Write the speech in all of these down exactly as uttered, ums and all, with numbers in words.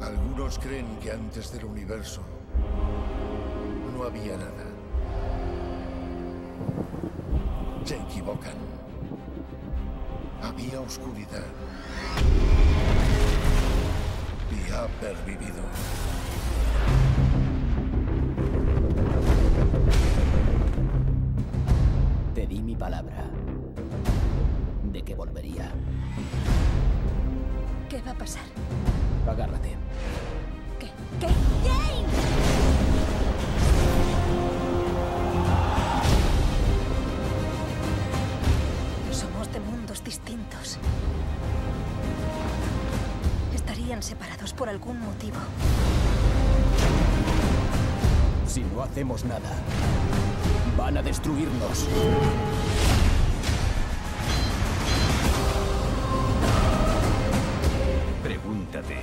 Algunos creen que antes del universo no había nada. Se equivocan. Había oscuridad. Y ha pervivido. Te di mi palabra de que volvería. ¿Qué va a pasar? Agárrate. ¿Qué? ¿Qué? ¡Jane! Somos de mundos distintos. Estarían separados por algún motivo. Si no hacemos nada, van a destruirnos. Pregúntate,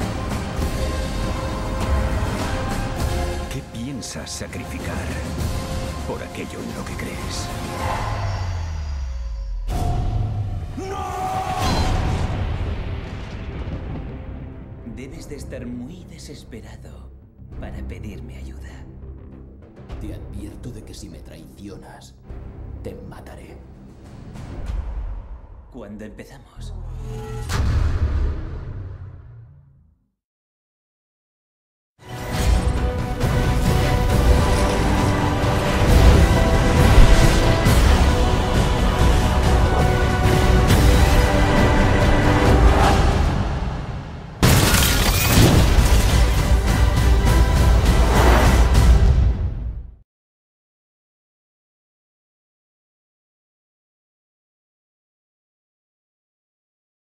¿qué piensas sacrificar por aquello en lo que crees? Debes de estar muy desesperado para pedirme ayuda. Te advierto de que si me traicionas, te mataré. ¿Cuándo empezamos?